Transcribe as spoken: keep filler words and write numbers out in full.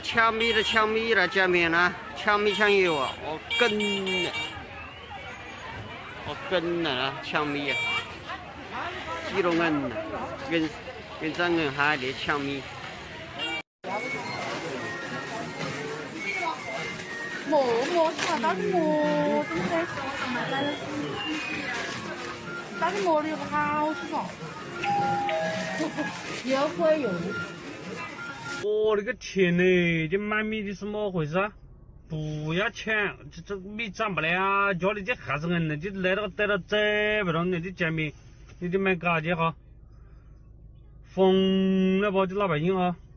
抢米的抢米了，见面了，抢米抢油啊！我梗了，我梗了，抢米啊！几多银了，银银张银海的抢米。 馍馍是嘛？到底馍怎么的？到底馍的又不好吃噻，又贵又。 我的个天嘞！这买米的是么回事啊？不要抢，这这米涨不了，家里这还是硬的，就来到逮到这不动，你这见面，你得买嘎去哈，疯了吧？这老百姓哈！